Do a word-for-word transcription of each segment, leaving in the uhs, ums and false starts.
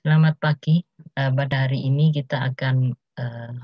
Selamat pagi. Uh, pada hari ini kita akan uh,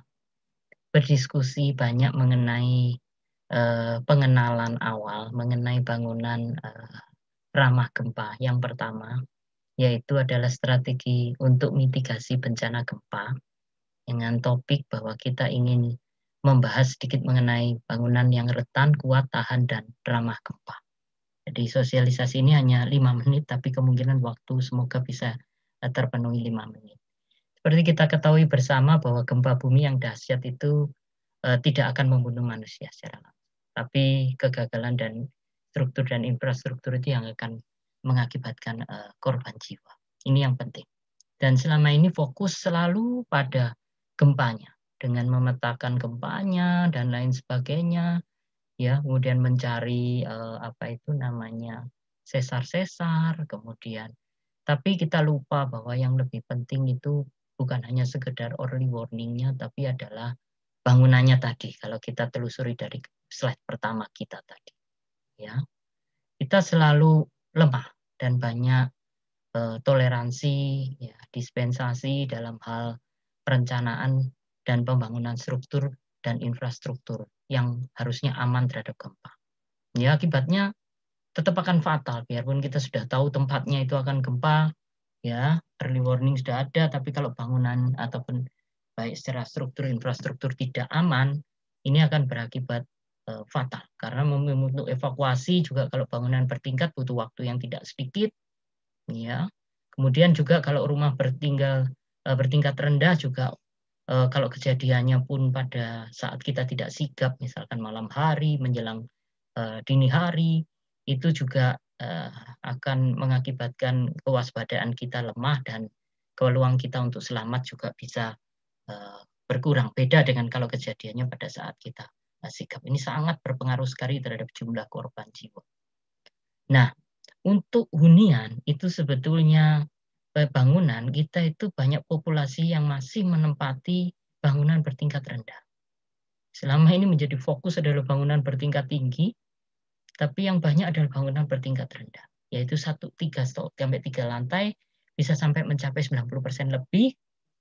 berdiskusi banyak mengenai uh, pengenalan awal mengenai bangunan uh, ramah gempa. Yang pertama, yaitu adalah strategi untuk mitigasi bencana gempa dengan topik bahwa kita ingin membahas sedikit mengenai bangunan yang rentan, kuat, tahan, dan ramah gempa. Jadi sosialisasi ini hanya lima menit, tapi kemungkinan waktu semoga bisa terpenuhi lima menit. Seperti kita ketahui bersama bahwa gempa bumi yang dahsyat itu uh, tidak akan membunuh manusia secara langsung. Tapi kegagalan dan struktur dan infrastruktur itu yang akan mengakibatkan uh, korban jiwa. Ini yang penting. Dan selama ini fokus selalu pada gempanya, dengan memetakan gempanya dan lain sebagainya, ya, kemudian mencari uh, apa itu namanya sesar-sesar, kemudian. Tapi kita lupa bahwa yang lebih penting itu bukan hanya sekedar early warning-nya, tapi adalah bangunannya tadi. Kalau kita telusuri dari slide pertama kita tadi, ya, kita selalu lemah dan banyak eh, toleransi, ya, dispensasi dalam hal perencanaan dan pembangunan struktur dan infrastruktur yang harusnya aman terhadap gempa. Ya, akibatnya tetap akan fatal, biarpun kita sudah tahu tempatnya itu akan gempa, ya, early warning sudah ada, tapi kalau bangunan ataupun baik secara struktur infrastruktur tidak aman, ini akan berakibat uh, fatal. Karena untuk evakuasi juga kalau bangunan bertingkat butuh waktu yang tidak sedikit, ya. Kemudian juga kalau rumah bertinggal uh, bertingkat rendah juga uh, kalau kejadiannya pun pada saat kita tidak sigap, misalkan malam hari menjelang uh, dini hari, itu juga uh, akan mengakibatkan kewaspadaan kita lemah dan peluang kita untuk selamat juga bisa uh, berkurang. Beda dengan kalau kejadiannya pada saat kita uh, sigap. Ini sangat berpengaruh sekali terhadap jumlah korban jiwa. Nah, untuk hunian itu sebetulnya bangunan kita itu banyak populasi yang masih menempati bangunan bertingkat rendah. Selama ini menjadi fokus adalah bangunan bertingkat tinggi, tapi yang banyak adalah bangunan bertingkat rendah, yaitu satu, tiga, sampai tiga lantai bisa sampai mencapai sembilan puluh persen lebih.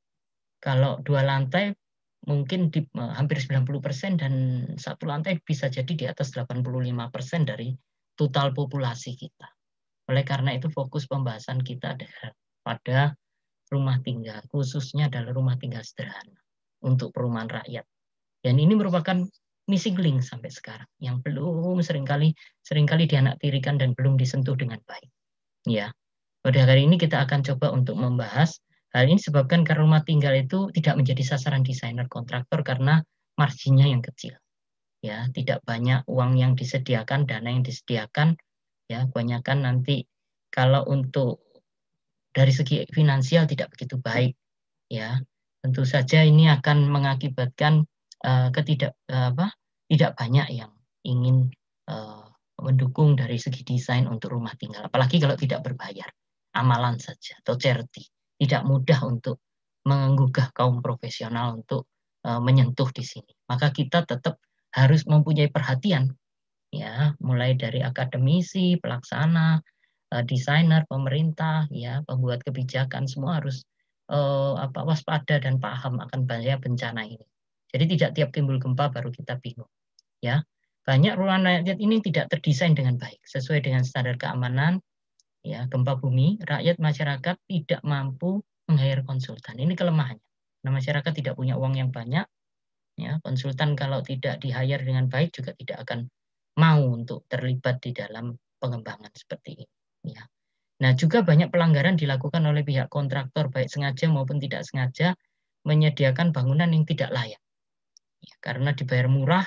Kalau dua lantai mungkin di, hampir sembilan puluh persen dan satu lantai bisa jadi di atas delapan puluh lima persen dari total populasi kita. Oleh karena itu fokus pembahasan kita adalah pada rumah tinggal, khususnya adalah rumah tinggal sederhana untuk perumahan rakyat. Dan ini merupakan missing link sampai sekarang yang belum seringkali seringkali dianaktirikan dan belum disentuh dengan baik. Ya, pada hari ini kita akan coba untuk membahas hal ini sebabkan karena rumah tinggal itu tidak menjadi sasaran desainer kontraktor karena marginnya yang kecil. Ya, tidak banyak uang yang disediakan, dana yang disediakan. Ya, kebanyakan nanti kalau untuk dari segi finansial tidak begitu baik. Ya, tentu saja ini akan mengakibatkan uh, ketidak uh, apa tidak banyak yang ingin uh, mendukung dari segi desain untuk rumah tinggal, apalagi kalau tidak berbayar, amalan saja atau charity, tidak mudah untuk menggugah kaum profesional untuk uh, menyentuh di sini. Maka kita tetap harus mempunyai perhatian, ya, mulai dari akademisi, pelaksana, uh, desainer, pemerintah, ya, pembuat kebijakan, semua harus uh, apa waspada dan paham akan bahaya bencana ini. Jadi tidak tiap timbul gempa baru kita bingung, ya. Banyak ruang rakyat ini tidak terdesain dengan baik sesuai dengan standar keamanan, ya, gempa bumi. Rakyat masyarakat tidak mampu meng-hire konsultan. Ini kelemahannya. Nah, masyarakat tidak punya uang yang banyak, ya. Konsultan kalau tidak di-hire dengan baik juga tidak akan mau untuk terlibat di dalam pengembangan seperti ini, ya. Nah, juga banyak pelanggaran dilakukan oleh pihak kontraktor baik sengaja maupun tidak sengaja menyediakan bangunan yang tidak layak, ya, karena dibayar murah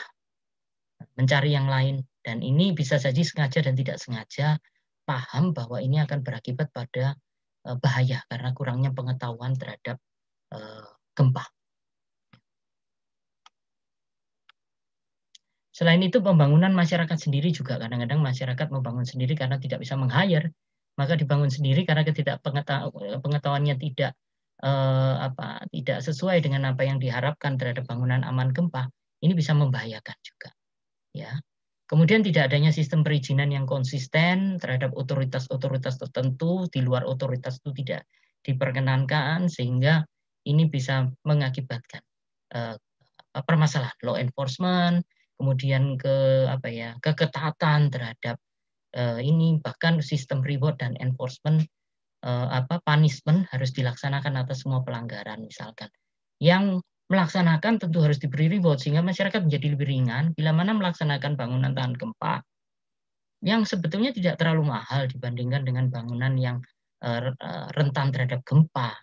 mencari yang lain, dan ini bisa saja sengaja dan tidak sengaja paham bahwa ini akan berakibat pada uh, bahaya karena kurangnya pengetahuan terhadap uh, gempa. Selain itu pembangunan masyarakat sendiri juga kadang-kadang masyarakat membangun sendiri karena tidak bisa meng-hire, maka dibangun sendiri karena ketidakpengetahuannya tidak eh, apa tidak sesuai dengan apa yang diharapkan terhadap bangunan aman gempa. Ini bisa membahayakan juga, ya. Kemudian tidak adanya sistem perizinan yang konsisten terhadap otoritas-otoritas tertentu di luar otoritas itu tidak diperkenankan sehingga ini bisa mengakibatkan uh, permasalahan law enforcement, kemudian ke apa ya keketatan terhadap uh, ini, bahkan sistem reward dan enforcement uh, apa punishment harus dilaksanakan atas semua pelanggaran misalkan. Yang melaksanakan tentu harus diberi reward sehingga masyarakat menjadi lebih ringan bila mana melaksanakan bangunan tahan gempa yang sebetulnya tidak terlalu mahal dibandingkan dengan bangunan yang uh, rentan terhadap gempa.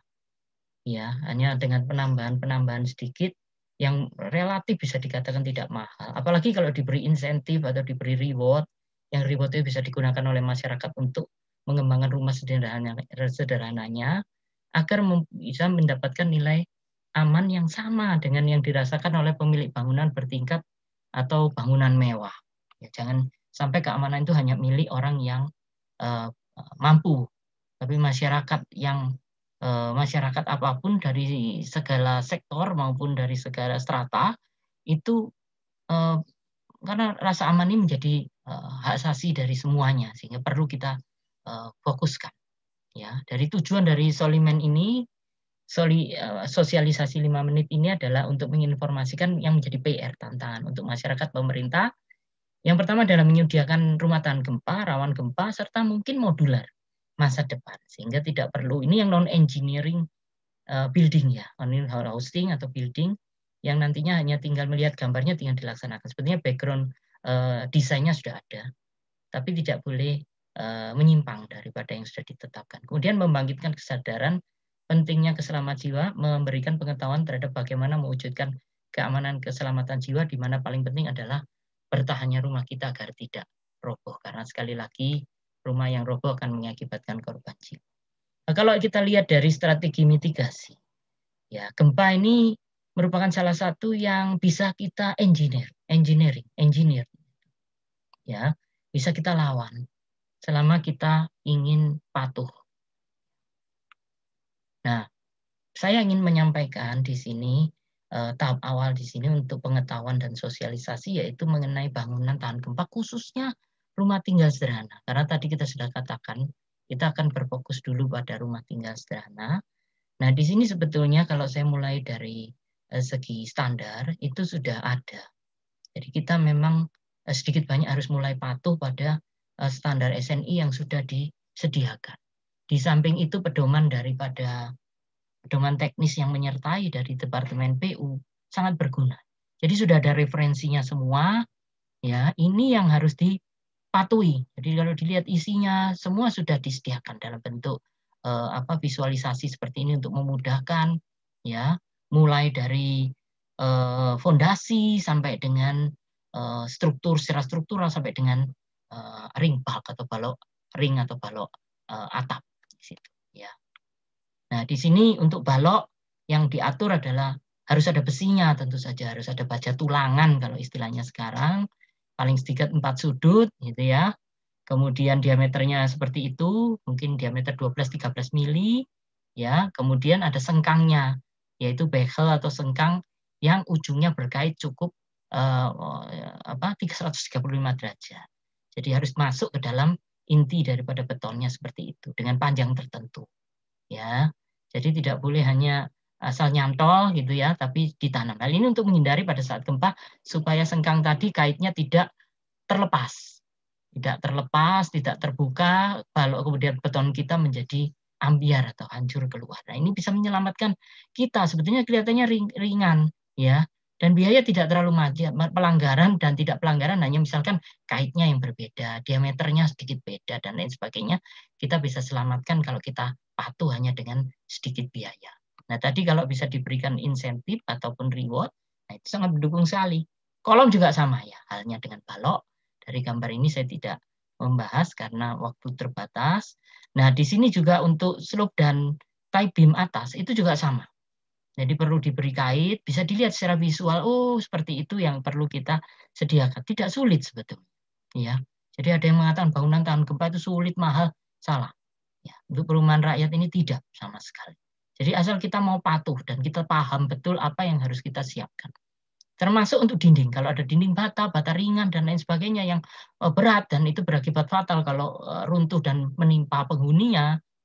Ya, hanya dengan penambahan-penambahan sedikit yang relatif bisa dikatakan tidak mahal. Apalagi kalau diberi insentif atau diberi reward, yang reward itu bisa digunakan oleh masyarakat untuk mengembangkan rumah sederhana, sederhananya, agar bisa mendapatkan nilai aman yang sama dengan yang dirasakan oleh pemilik bangunan bertingkat atau bangunan mewah. Ya, jangan sampai keamanan itu hanya milik orang yang uh, mampu, tapi masyarakat yang uh, masyarakat apapun dari segala sektor maupun dari segala strata itu uh, karena rasa aman ini menjadi uh, hak asasi dari semuanya, sehingga perlu kita uh, fokuskan. Ya, dari tujuan dari Soliman ini, soli, uh, sosialisasi lima menit ini adalah untuk menginformasikan yang menjadi P R, tantangan untuk masyarakat pemerintah. Yang pertama adalah menyediakan rumah tahan gempa, rawan gempa, serta mungkin modular masa depan, sehingga tidak perlu, ini yang non-engineering uh, building ya, non-hosting atau building, yang nantinya hanya tinggal melihat gambarnya tinggal dilaksanakan. Sebetulnya background uh, desainnya sudah ada, tapi tidak boleh uh, menyimpang daripada yang sudah ditetapkan. Kemudian membangkitkan kesadaran pentingnya keselamatan jiwa, memberikan pengetahuan terhadap bagaimana mewujudkan keamanan keselamatan jiwa, di mana paling penting adalah bertahannya rumah kita agar tidak roboh. Karena sekali lagi, rumah yang roboh akan mengakibatkan korban jiwa. Nah, kalau kita lihat dari strategi mitigasi, ya gempa ini merupakan salah satu yang bisa kita engineer, engineering, engineer, ya bisa kita lawan selama kita ingin patuh. Nah, saya ingin menyampaikan di sini eh, tahap awal di sini untuk pengetahuan dan sosialisasi, yaitu mengenai bangunan tahan gempa, khususnya rumah tinggal sederhana. Karena tadi kita sudah katakan kita akan berfokus dulu pada rumah tinggal sederhana. Nah, di sini sebetulnya kalau saya mulai dari eh, segi standar itu sudah ada. Jadi kita memang eh, sedikit banyak harus mulai patuh pada eh, standar S N I yang sudah disediakan. Di samping itu pedoman daripada pedoman teknis yang menyertai dari Departemen P U sangat berguna. Jadi sudah ada referensinya semua, ya ini yang harus dipatuhi. Jadi kalau dilihat isinya semua sudah disediakan dalam bentuk eh, apa visualisasi seperti ini untuk memudahkan, ya mulai dari eh, fondasi sampai dengan eh, struktur secara struktural sampai dengan eh, ring bulk atau balok ring atau balok eh, atap di situ, ya. Nah, di sini untuk balok yang diatur adalah harus ada besinya, tentu saja harus ada baja tulangan kalau istilahnya sekarang, paling sedikit empat sudut gitu ya. Kemudian diameternya seperti itu, mungkin diameter dua belas sampai tiga belas mili ya. Kemudian ada sengkangnya, yaitu bezel atau sengkang yang ujungnya berkait cukup eh, apa seratus tiga puluh lima derajat. Jadi harus masuk ke dalam inti daripada betonnya seperti itu dengan panjang tertentu. Ya, jadi tidak boleh hanya asal nyantol gitu ya, tapi ditanam. Hal ini untuk menghindari pada saat gempa supaya sengkang tadi kaitnya tidak terlepas, tidak terlepas, tidak terbuka, balok kemudian beton kita menjadi ambiar atau hancur keluar. Nah, ini bisa menyelamatkan kita. Sebetulnya kelihatannya ringan, ya, dan biaya tidak terlalu majak. Pelanggaran dan tidak pelanggaran hanya misalkan kaitnya yang berbeda, diameternya sedikit beda dan lain sebagainya. Kita bisa selamatkan kalau kita patuh hanya dengan sedikit biaya. Nah, tadi kalau bisa diberikan insentif ataupun reward, nah itu sangat mendukung sekali. Kolom juga sama ya, halnya dengan balok. Dari gambar ini saya tidak membahas karena waktu terbatas. Nah, di sini juga untuk slope dan tie beam atas itu juga sama. Jadi perlu diberi kait, bisa dilihat secara visual, oh seperti itu yang perlu kita sediakan. Tidak sulit sebetulnya. Ya. Jadi ada yang mengatakan bangunan tahan gempa itu sulit, mahal, salah. Ya, untuk perumahan rakyat ini tidak sama sekali. Jadi asal kita mau patuh dan kita paham betul apa yang harus kita siapkan. Termasuk untuk dinding. Kalau ada dinding bata, bata ringan, dan lain sebagainya yang berat dan itu berakibat fatal kalau runtuh dan menimpa penghuninya,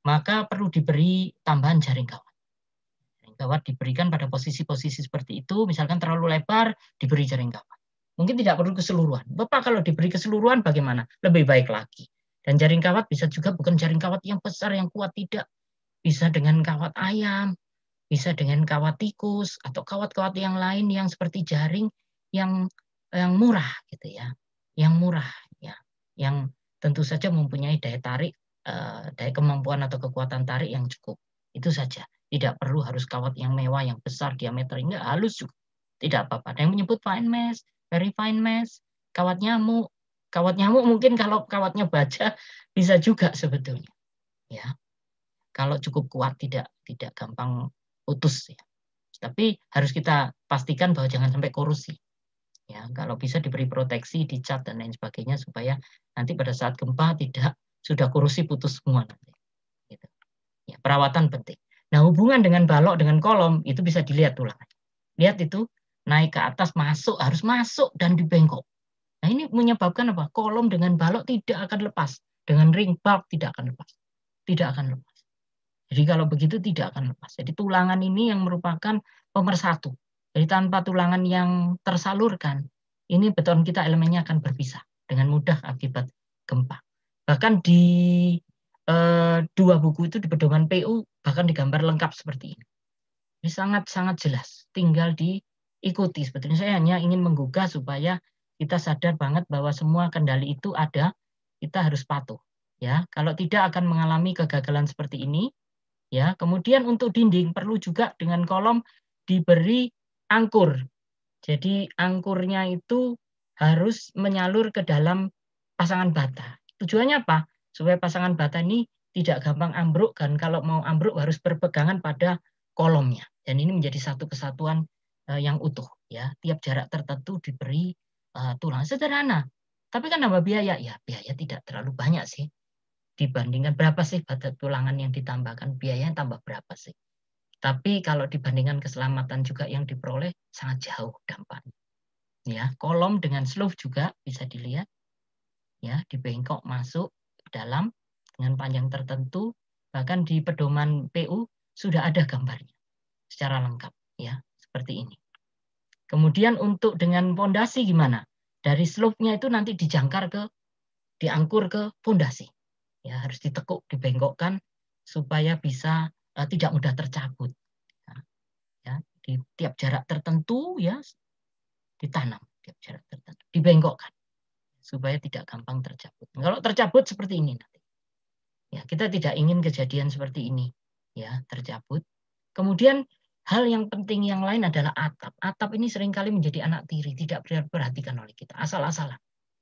maka perlu diberi tambahan jaring kawat. Jaring kawat diberikan pada posisi-posisi seperti itu, misalkan terlalu lebar, diberi jaring kawat. Mungkin tidak perlu keseluruhan. Bapak kalau diberi keseluruhan bagaimana? Lebih baik lagi. Dan jaring kawat bisa juga bukan jaring kawat yang besar, yang kuat, tidak. Bisa dengan kawat ayam, bisa dengan kawat tikus, atau kawat-kawat yang lain yang seperti jaring yang yang murah gitu ya. Yang murah ya. Yang tentu saja mempunyai daya tarik, eh, daya kemampuan atau kekuatan tarik yang cukup. Itu saja. Tidak perlu harus kawat yang mewah, yang besar, diameternya halus juga. Tidak apa-apa. Ada yang menyebut fine mesh, very fine mesh, kawat nyamuk. Kawat nyamuk mungkin kalau kawatnya baja bisa juga sebetulnya. Ya. Kalau cukup kuat tidak tidak gampang putus ya. Tapi harus kita pastikan bahwa jangan sampai korosi. Ya, kalau bisa diberi proteksi, dicat dan lain sebagainya supaya nanti pada saat gempa tidak sudah korosi putus semua nanti. Gitu. Ya, perawatan penting. Nah, hubungan dengan balok dengan kolom itu bisa dilihat tulang. Lihat itu naik ke atas masuk harus masuk dan dibengkok. Nah, ini menyebabkan apa? Kolom dengan balok tidak akan lepas. Dengan ring bulk tidak akan lepas. Tidak akan lepas. Jadi kalau begitu tidak akan lepas. Jadi tulangan ini yang merupakan pemersatu. Jadi tanpa tulangan yang tersalurkan, ini beton kita elemennya akan berpisah dengan mudah akibat gempa. Bahkan di eh, dua buku itu di pedoman P U bahkan digambar lengkap seperti ini. Ini sangat-sangat jelas. Tinggal diikuti. Sebetulnya saya hanya ingin menggugah supaya kita sadar banget bahwa semua kendali itu ada, kita harus patuh. Ya, kalau tidak akan mengalami kegagalan seperti ini. Ya, kemudian untuk dinding perlu juga dengan kolom diberi angkur. Jadi angkurnya itu harus menyalur ke dalam pasangan bata. Tujuannya apa? Supaya pasangan bata ini tidak gampang ambruk, kan kalau mau ambruk harus berpegangan pada kolomnya. Dan ini menjadi satu kesatuan uh, yang utuh. Ya, tiap jarak tertentu diberi uh, tulang. Sederhana. Tapi kan nambah biaya. Ya, biaya tidak terlalu banyak sih. Dibandingkan berapa sih bata tulangan yang ditambahkan, biayanya tambah berapa sih? Tapi kalau dibandingkan keselamatan juga yang diperoleh sangat jauh dampaknya. Ya, kolom dengan slope juga bisa dilihat. Ya, dibengkok masuk ke dalam dengan panjang tertentu, bahkan di pedoman P U sudah ada gambarnya secara lengkap ya, seperti ini. Kemudian untuk dengan fondasi gimana? Dari slope-nya itu nanti dijangkar ke diangkur ke fondasi. Ya, harus ditekuk, dibengkokkan supaya bisa uh, tidak mudah tercabut. Ya, ya, di tiap jarak tertentu ya ditanam, tiap jarak tertentu, dibengkokkan supaya tidak gampang tercabut. Kalau tercabut seperti ini nanti. Ya, kita tidak ingin kejadian seperti ini, ya, tercabut. Kemudian hal yang penting yang lain adalah atap. Atap ini seringkali menjadi anak tiri, tidak diperhatikan oleh kita, asal-asalan.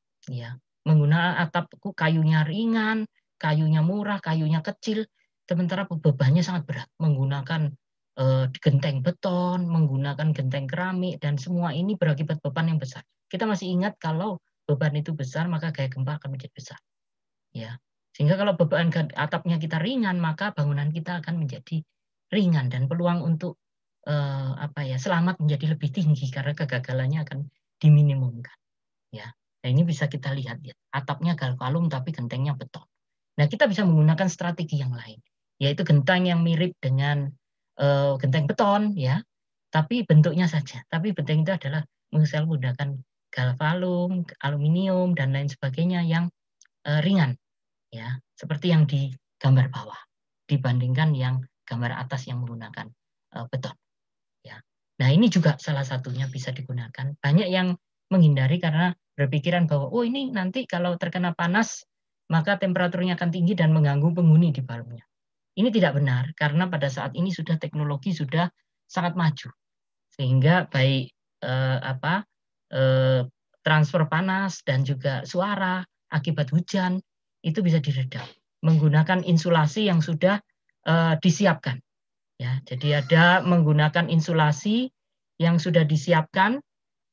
Ya, menggunakan atap kayunya ringan, kayunya murah, kayunya kecil, sementara bebannya sangat berat. Menggunakan eh, genteng beton, menggunakan genteng keramik, dan semua ini berakibat beban yang besar. Kita masih ingat kalau beban itu besar, maka gaya gempa akan menjadi besar. Ya, sehingga kalau beban atapnya kita ringan, maka bangunan kita akan menjadi ringan dan peluang untuk eh, apa ya selamat menjadi lebih tinggi karena kegagalannya akan diminimumkan. Ya, nah ini bisa kita lihat ya, atapnya galvalum tapi gentengnya beton. Nah, kita bisa menggunakan strategi yang lain, yaitu genteng yang mirip dengan uh, genteng beton, ya, tapi bentuknya saja. Tapi genteng itu adalah menggunakan galvalum, aluminium, dan lain sebagainya yang uh, ringan, ya, seperti yang di gambar bawah, dibandingkan yang gambar atas yang menggunakan uh, beton. Ya. Nah, ini juga salah satunya bisa digunakan. Banyak yang menghindari karena berpikiran bahwa, oh ini nanti kalau terkena panas, maka temperaturnya akan tinggi dan mengganggu penghuni di dalamnya. Ini tidak benar, karena pada saat ini sudah teknologi sudah sangat maju. Sehingga baik eh, apa, eh, transfer panas dan juga suara akibat hujan, itu bisa diredam. Menggunakan insulasi yang sudah eh, disiapkan. Ya, jadi ada menggunakan insulasi yang sudah disiapkan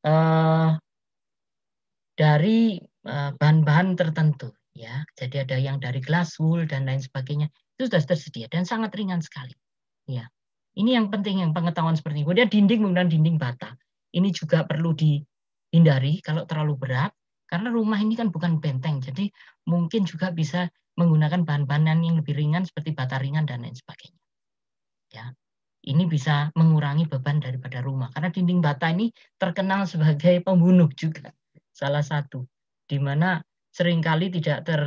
eh, dari bahan-bahan eh, tertentu. Ya, jadi ada yang dari glass wool dan lain sebagainya, itu sudah tersedia dan sangat ringan sekali. Ya, ini yang penting, yang pengetahuan seperti ini. Kemudian dinding menggunakan dinding bata, ini juga perlu dihindari kalau terlalu berat, karena rumah ini kan bukan benteng, jadi mungkin juga bisa menggunakan bahan-bahan yang lebih ringan seperti bata ringan dan lain sebagainya. Ya, ini bisa mengurangi beban daripada rumah karena dinding bata ini terkenal sebagai pembunuh juga, salah satu, di mana seringkali tidak ter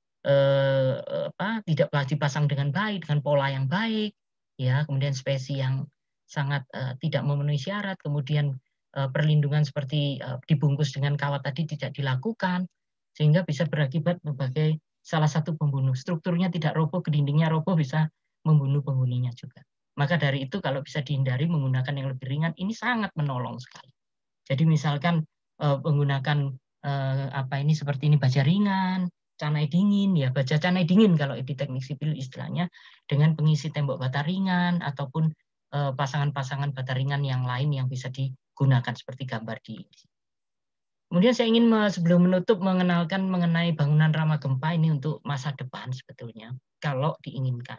eh, apa tidak dipasang dengan baik, dengan pola yang baik, ya, kemudian spesi yang sangat eh, tidak memenuhi syarat, kemudian eh, perlindungan seperti eh, dibungkus dengan kawat tadi tidak dilakukan, sehingga bisa berakibat sebagai salah satu pembunuh. Strukturnya tidak roboh, ke dindingnya roboh, bisa membunuh penghuninya juga. Maka dari itu kalau bisa dihindari menggunakan yang lebih ringan, ini sangat menolong sekali. Jadi misalkan eh, menggunakan eh, apa ini seperti ini baja ringan, canai dingin, ya baja canai dingin kalau di teknik sipil istilahnya, dengan pengisi tembok bata ringan ataupun pasangan-pasangan bata ringan yang lain yang bisa digunakan seperti gambar di ini. Kemudian saya ingin sebelum menutup mengenalkan mengenai bangunan ramah gempa ini untuk masa depan sebetulnya. Kalau diinginkan,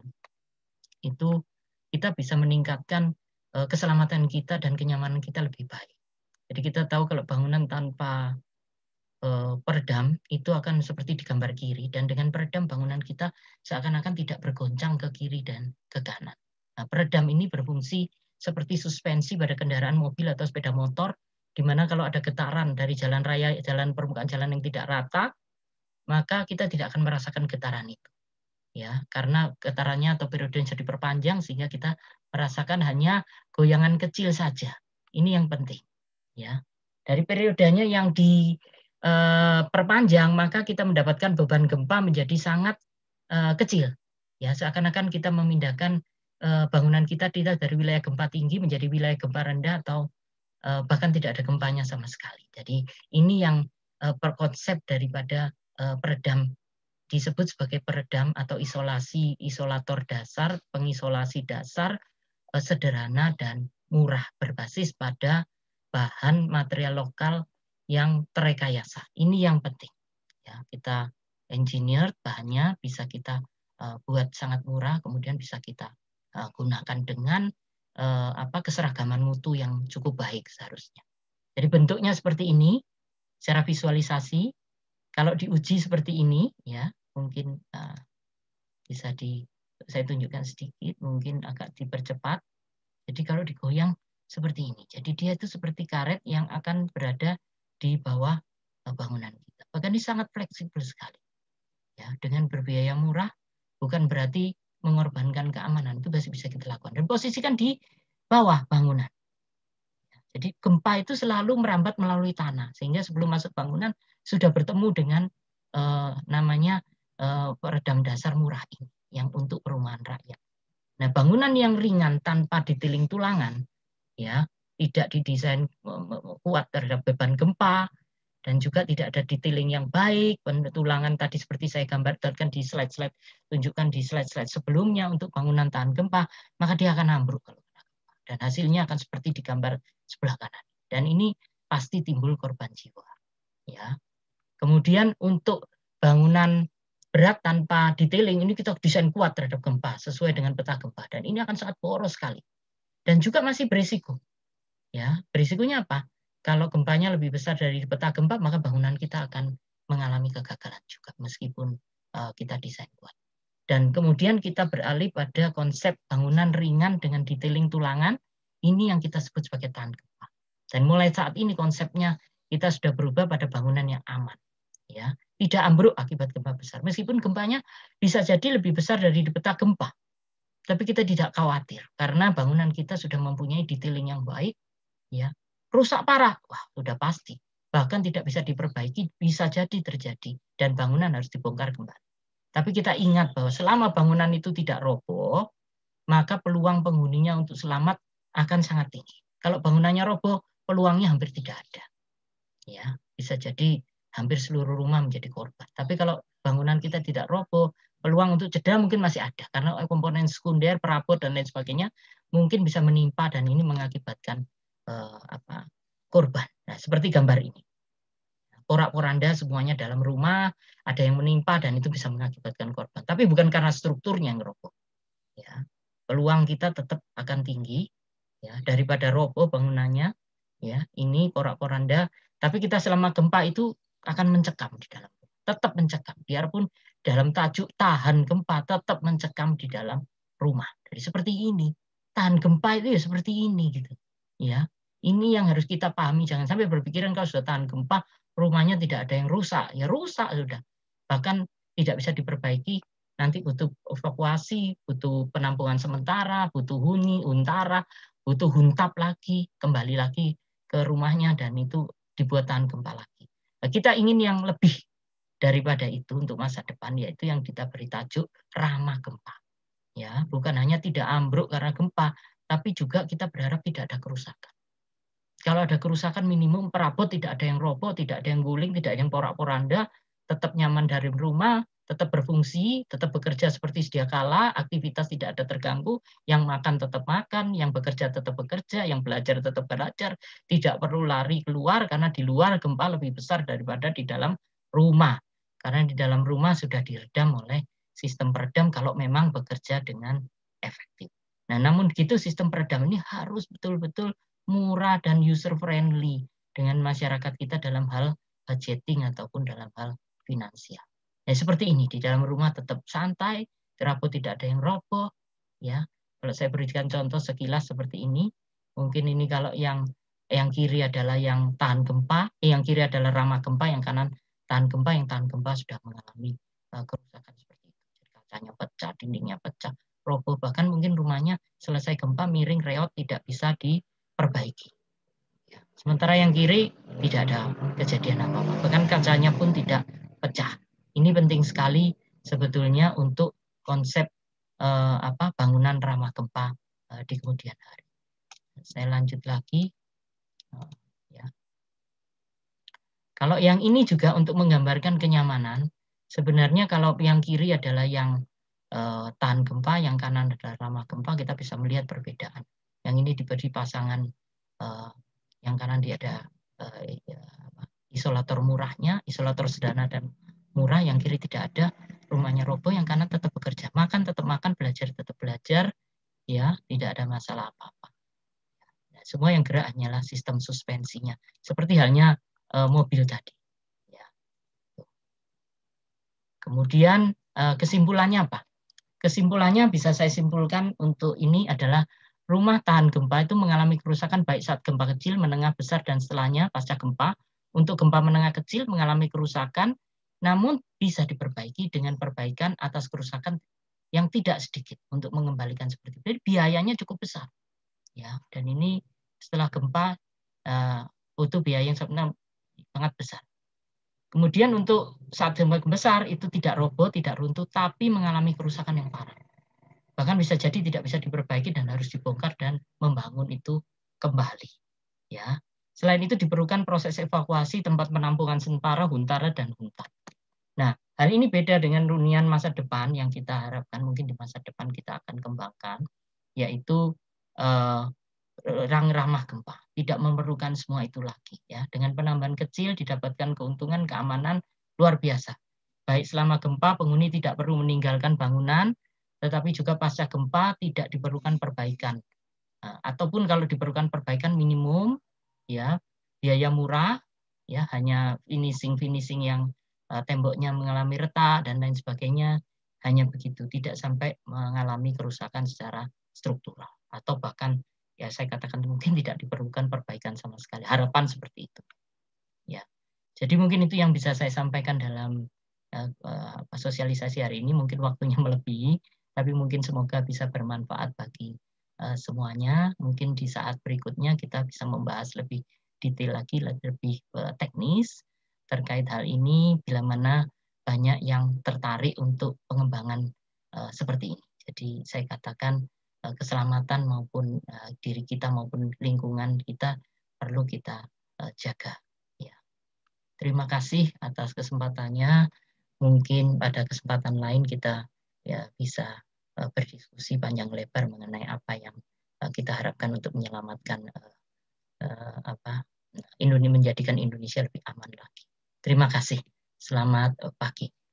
itu kita bisa meningkatkan uh, keselamatan kita dan kenyamanan kita lebih baik. Jadi kita tahu kalau bangunan tanpa uh, peredam itu akan seperti di gambar kiri, dan dengan peredam bangunan kita seakan-akan tidak bergoncang ke kiri dan ke kanan. Nah, peredam ini berfungsi seperti suspensi pada kendaraan mobil atau sepeda motor, di mana kalau ada getaran dari jalan raya, jalan permukaan jalan yang tidak rata, maka kita tidak akan merasakan getaran itu. Ya, karena getarannya atau periodenya diperpanjang sehingga kita merasakan hanya goyangan kecil saja. Ini yang penting, ya. Dari periodenya yang diperpanjang, eh, maka kita mendapatkan beban gempa menjadi sangat eh, kecil. Ya, seakan-akan kita memindahkan eh, bangunan kita tidak dari wilayah gempa tinggi menjadi wilayah gempa rendah atau eh, bahkan tidak ada gempanya sama sekali. Jadi ini yang eh, perkonsep daripada eh, peredam, disebut sebagai peredam atau isolasi isolator dasar, pengisolasi dasar eh, sederhana dan murah berbasis pada bahan material lokal yang terekayasa. Ini yang penting. Ya, kita engineer bahannya bisa kita uh, buat sangat murah, kemudian bisa kita uh, gunakan dengan uh, apa keseragaman mutu yang cukup baik seharusnya. Jadi bentuknya seperti ini, secara visualisasi. Kalau diuji seperti ini, ya mungkin uh, bisa di saya tunjukkan sedikit, mungkin agak dipercepat. Jadi kalau digoyang seperti ini, jadi dia itu seperti karet yang akan berada di bawah uh, bangunan kita. Bahkan ini sangat fleksibel sekali. Ya, dengan berbiaya murah, bukan berarti mengorbankan keamanan, itu masih bisa kita lakukan. Dan posisikan di bawah bangunan. Jadi gempa itu selalu merambat melalui tanah, sehingga sebelum masuk bangunan sudah bertemu dengan eh, namanya eh, peredam dasar murah ini, yang untuk perumahan rakyat. Nah, bangunan yang ringan tanpa ditiling tulangan, ya tidak didesain kuat terhadap beban gempa, dan juga tidak ada detailing yang baik, tulangan tadi seperti saya gambarkan di slide-slide, tunjukkan di slide-slide sebelumnya untuk bangunan tahan gempa, maka dia akan ambruk kalau kena gempa. Dan hasilnya akan seperti di gambar sebelah kanan. Dan ini pasti timbul korban jiwa. Ya. Kemudian untuk bangunan berat tanpa detailing, ini kita desain kuat terhadap gempa, sesuai dengan peta gempa. Dan ini akan sangat boros sekali. Dan juga masih berisiko. Ya, berisikonya apa? Kalau gempanya lebih besar dari peta gempa, maka bangunan kita akan mengalami kegagalan juga, meskipun uh, kita desain kuat. Dan kemudian kita beralih pada konsep bangunan ringan dengan detailing tulangan, ini yang kita sebut sebagai tahan gempa. Dan mulai saat ini konsepnya kita sudah berubah pada bangunan yang aman. Ya, tidak ambruk akibat gempa besar. Meskipun gempanya bisa jadi lebih besar dari peta gempa. Tapi kita tidak khawatir, karena bangunan kita sudah mempunyai detailing yang baik, ya. Rusak parah, wah sudah pasti. Bahkan tidak bisa diperbaiki, bisa jadi terjadi. Dan bangunan harus dibongkar kembali. Tapi kita ingat bahwa selama bangunan itu tidak roboh, maka peluang penghuninya untuk selamat akan sangat tinggi. Kalau bangunannya roboh, peluangnya hampir tidak ada. Ya, bisa jadi hampir seluruh rumah menjadi korban. Tapi kalau bangunan kita tidak roboh, peluang untuk cedera mungkin masih ada. Karena komponen sekunder, perabot, dan lain sebagainya mungkin bisa menimpa dan ini mengakibatkan Uh, apa korban. Nah, seperti gambar ini. Porak-poranda semuanya dalam rumah, ada yang menimpa dan itu bisa mengakibatkan korban. Tapi bukan karena strukturnya yang roboh. Ya. Peluang kita tetap akan tinggi ya daripada roboh bangunannya. Ya, ini porak-poranda, tapi kita selama gempa itu akan mencekam di dalam. Tetap mencekam biarpun dalam tajuk tahan gempa tetap mencekam di dalam rumah. Jadi seperti ini, tahan gempa itu ya seperti ini gitu. Ya, ini yang harus kita pahami. Jangan sampai berpikiran kalau sudah tahan gempa rumahnya tidak ada yang rusak, ya rusak sudah. Bahkan tidak bisa diperbaiki, nanti butuh evakuasi, butuh penampungan sementara, butuh huni, untara, butuh huntap lagi, kembali lagi ke rumahnya dan itu dibuat tahan gempa lagi. Nah, kita ingin yang lebih daripada itu untuk masa depan, yaitu yang kita beri tajuk ramah gempa. Ya, bukan hanya tidak ambruk karena gempa, tapi juga kita berharap tidak ada kerusakan. Kalau ada kerusakan minimum perabot tidak ada yang roboh, tidak ada yang guling, tidak ada yang porak-poranda, tetap nyaman dari rumah, tetap berfungsi, tetap bekerja seperti sedia kala, aktivitas tidak ada terganggu, yang makan tetap makan, yang bekerja tetap bekerja, yang belajar tetap belajar, tidak perlu lari keluar karena di luar gempa lebih besar daripada di dalam rumah. Karena di dalam rumah sudah diredam oleh sistem peredam kalau memang bekerja dengan efektif. Nah, namun begitu sistem peredam ini harus betul-betul murah dan user friendly dengan masyarakat kita dalam hal budgeting ataupun dalam hal finansial. Ya seperti ini, di dalam rumah tetap santai, perabot tidak ada yang roboh, ya. Kalau saya berikan contoh sekilas seperti ini, mungkin ini kalau yang yang kiri adalah yang tahan gempa, eh, yang kiri adalah ramah gempa, yang kanan tahan gempa, yang tahan gempa sudah mengalami uh, kerusakan seperti itu. Jadi kacanya pecah, dindingnya pecah, roboh, bahkan mungkin rumahnya selesai gempa miring, reot, tidak bisa diperbaiki. Ya. Sementara yang kiri tidak ada kejadian apa-apa, bahkan kacanya pun tidak pecah. Ini penting sekali sebetulnya untuk konsep eh, apa bangunan ramah gempa eh, di kemudian hari. Saya lanjut lagi. Oh, ya. Kalau yang ini juga untuk menggambarkan kenyamanan, sebenarnya kalau yang kiri adalah yang eh, tahan gempa, yang kanan adalah ramah gempa, kita bisa melihat perbedaan. Yang ini diberi pasangan, eh, yang kanan dia ada eh, ya, isolator murahnya, isolator sederhana dan murah, yang kiri tidak ada, rumahnya roboh, yang kanan tetap bekerja, makan tetap makan, belajar tetap belajar, ya tidak ada masalah apa-apa. Nah, semua yang gerak hanyalah sistem suspensinya, seperti halnya uh, mobil tadi. Ya. Kemudian uh, kesimpulannya apa? Kesimpulannya bisa saya simpulkan untuk ini adalah rumah tahan gempa itu mengalami kerusakan baik saat gempa kecil, menengah, besar, dan setelahnya pasca gempa. Untuk gempa menengah kecil mengalami kerusakan, namun bisa diperbaiki dengan perbaikan atas kerusakan yang tidak sedikit untuk mengembalikan seperti itu. Jadi biayanya cukup besar, ya. Dan ini setelah gempa uh, butuh biaya yang sangat besar. Kemudian untuk saat gempa besar itu tidak roboh, tidak runtuh, tapi mengalami kerusakan yang parah. Bahkan bisa jadi tidak bisa diperbaiki dan harus dibongkar dan membangun itu kembali. Ya. Selain itu diperlukan proses evakuasi tempat penampungan sementara, huntara, dan huntap. Nah, hal ini beda dengan hunian masa depan yang kita harapkan mungkin di masa depan kita akan kembangkan, yaitu eh, rang ramah gempa. Tidak memerlukan semua itu lagi. Ya. Dengan penambahan kecil didapatkan keuntungan keamanan luar biasa. Baik selama gempa penghuni tidak perlu meninggalkan bangunan, tetapi juga pasca gempa tidak diperlukan perbaikan. Nah, ataupun kalau diperlukan perbaikan minimum, ya biaya murah, ya hanya finishing-finishing yang uh, temboknya mengalami retak dan lain sebagainya, hanya begitu, tidak sampai mengalami kerusakan secara struktural atau bahkan ya saya katakan mungkin tidak diperlukan perbaikan sama sekali. Harapan seperti itu. Ya, jadi mungkin itu yang bisa saya sampaikan dalam uh, uh, sosialisasi hari ini. Mungkin waktunya melebihi, tapi mungkin semoga bisa bermanfaat bagi uh, semuanya. Mungkin di saat berikutnya kita bisa membahas lebih detail lagi, lebih uh, teknis terkait hal ini, bila mana banyak yang tertarik untuk pengembangan uh, seperti ini. Jadi saya katakan uh, keselamatan maupun uh, diri kita maupun lingkungan kita perlu kita uh, jaga. Ya. Terima kasih atas kesempatannya. Mungkin pada kesempatan lain kita ya bisa uh, berdiskusi panjang lebar mengenai apa yang uh, kita harapkan untuk menyelamatkan uh, uh, apa Indonesia, menjadikan Indonesia lebih aman lagi. Terima kasih. Selamat uh, pagi.